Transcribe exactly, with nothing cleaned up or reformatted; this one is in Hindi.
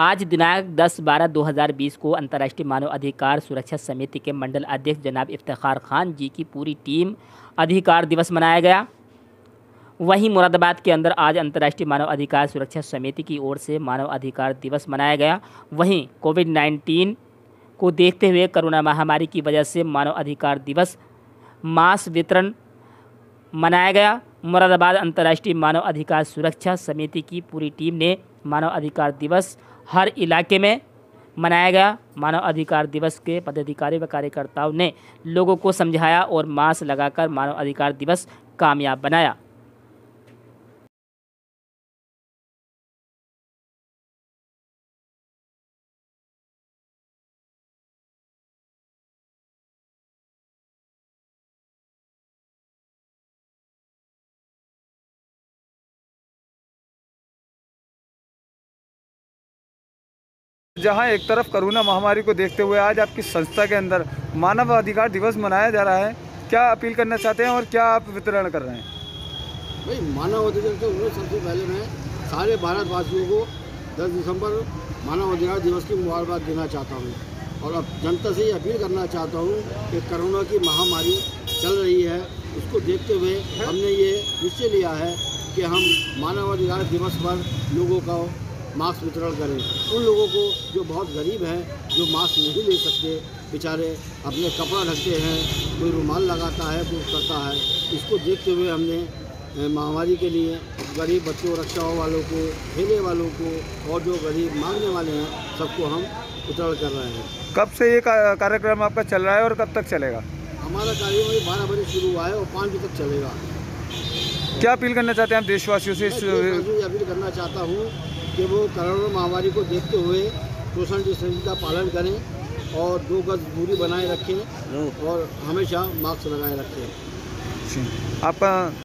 आज दिनांक दस बारह दो हज़ार बीस को अंतर्राष्ट्रीय मानव अधिकार सुरक्षा समिति के मंडल अध्यक्ष जनाब इफ्तिखार खान जी की पूरी टीम अधिकार दिवस मनाया गया। वहीं मुरादाबाद के अंदर आज अंतर्राष्ट्रीय मानव अधिकार सुरक्षा समिति की ओर से मानव अधिकार दिवस मनाया गया। वहीं कोविड नाइन्टीन को देखते हुए कोरोना महामारी की वजह से मानव अधिकार दिवस मास्क वितरण मनाया गया। मुरादाबाद अंतर्राष्ट्रीय मानव अधिकार सुरक्षा समिति की पूरी टीम ने मानव अधिकार दिवस हर इलाके में मनाया गया। मानव अधिकार दिवस के पदाधिकारी व कार्यकर्ताओं ने लोगों को समझाया और मास्क लगाकर मानव अधिकार दिवस कामयाब बनाया। जहां एक तरफ कोरोना महामारी को देखते हुए आज आपकी संस्था के अंदर मानव अधिकार दिवस मनाया जा रहा है, क्या अपील करना चाहते हैं और क्या आप वितरण कर रहे हैं? भाई मानव अधिकार तो सबसे पहले मैं सारे भारतवासियों को दस दिसंबर मानव अधिकार दिवस की मुबारकबाद देना चाहता हूं और अब जनता से ये अपील करना चाहता हूं कि कोरोना की महामारी चल रही है, उसको देखते हुए हमने ये निश्चय लिया है कि हम मानव अधिकार दिवस पर लोगों का मास्क वितरण करें। उन लोगों को जो बहुत गरीब हैं, जो मास्क नहीं ले सकते, बेचारे अपने कपड़ा ढकते हैं, कोई रुमाल लगाता है, कोई करता है, इसको देखते हुए हमने महामारी के लिए गरीब बच्चों, रक्षाओं वालों को, ठेले वालों को और जो गरीब मांगने वाले हैं सबको हम वितरण कर रहे हैं। कब से ये कार्यक्रम आपका चल रहा है और कब तक चलेगा? हमारा कार्यक्रम बारह बजे शुरू हुआ है और पाँच बजे तक चलेगा। क्या अपील करना चाहते हैं आप देशवासियों से? अपील करना चाहता हूँ कि वो कोरोना महामारी को देखते हुए सोशल डिस्टेंसिंग का पालन करें और दो गज दूरी बनाए रखें और हमेशा मास्क लगाए रखें। आपका